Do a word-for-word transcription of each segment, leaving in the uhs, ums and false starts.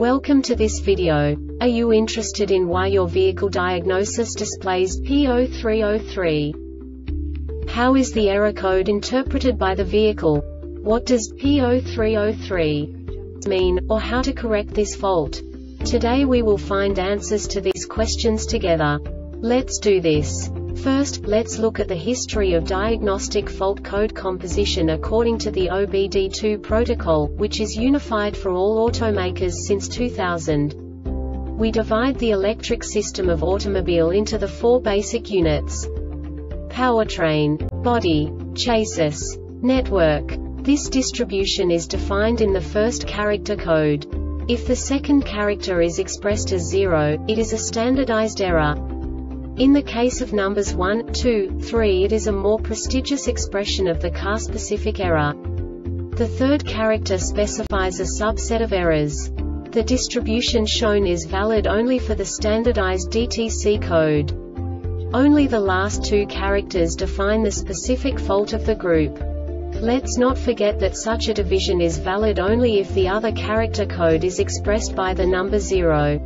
Welcome to this video. Are you interested in why your vehicle diagnosis displays P zero three zero three? How is the error code interpreted by the vehicle? What does P zero three zero three mean, or how to correct this fault? Today we will find answers to these questions together. Let's do this. First, let's look at the history of diagnostic fault code composition according to the O B D two protocol, which is unified for all automakers since two thousand. We divide the electric system of automobile into the four basic units: powertrain, body, chassis, network. This distribution is defined in the first character code. If the second character is expressed as zero, it is a standardized error. In the case of numbers one, two, three, it is a more prestigious expression of the car-specific error. The third character specifies a subset of errors. The distribution shown is valid only for the standardized D T C code. Only the last two characters define the specific fault of the group. Let's not forget that such a division is valid only if the other character code is expressed by the number zero.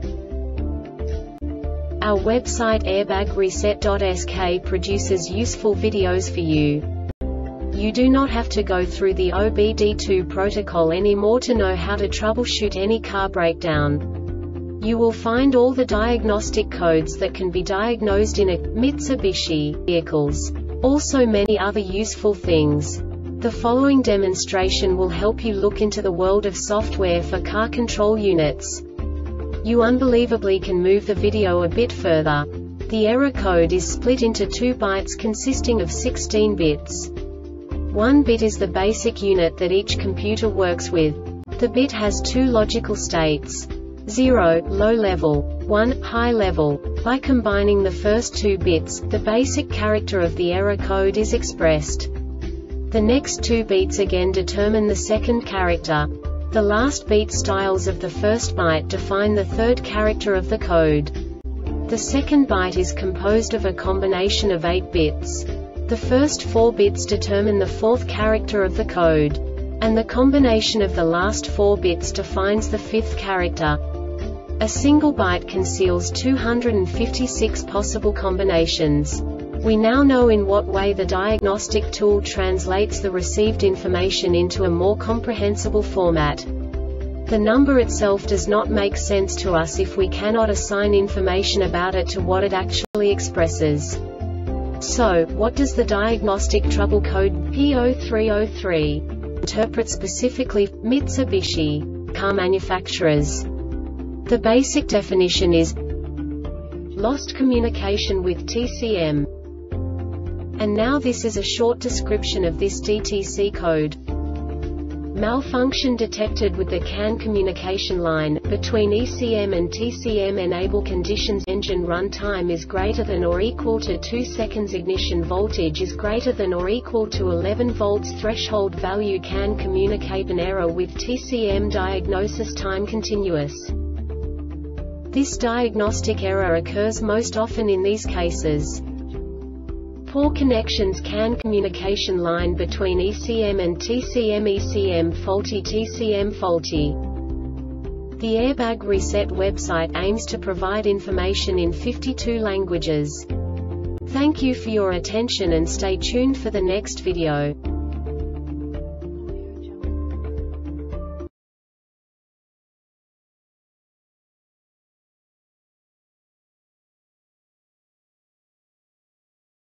Our website airbag reset dot S K produces useful videos for you. You do not have to go through the O B D two protocol anymore to know how to troubleshoot any car breakdown. You will find all the diagnostic codes that can be diagnosed in a Mitsubishi vehicles. Also many other useful things. The following demonstration will help you look into the world of software for car control units. You unbelievably can move the video a bit further. The error code is split into two bytes consisting of sixteen bits. One bit is the basic unit that each computer works with. The bit has two logical states: zero, low level, one, high level. By combining the first two bits, the basic character of the error code is expressed. The next two bits again determine the second character. The last beat styles of the first byte define the third character of the code. The second byte is composed of a combination of eight bits. The first four bits determine the fourth character of the code. And the combination of the last four bits defines the fifth character. A single byte conceals two hundred fifty-six possible combinations. We now know in what way the diagnostic tool translates the received information into a more comprehensible format. The number itself does not make sense to us if we cannot assign information about it to what it actually expresses. So, what does the diagnostic trouble code P zero three zero three interpret specifically for Mitsubishi car manufacturers? The basic definition is lost communication with T C M. And now this is a short description of this D T C code. Malfunction detected with the C A N communication line, between E C M and T C M. Enable conditions: engine run time is greater than or equal to two seconds, ignition voltage is greater than or equal to eleven volts, threshold value. C A N communicate an error with T C M. Diagnosis time continuous. This diagnostic error occurs most often in these cases: poor connections, C A N communication line between E C M and T C M, E C M faulty, T C M faulty. The Airbag Reset website aims to provide information in fifty-two languages. Thank you for your attention and stay tuned for the next video.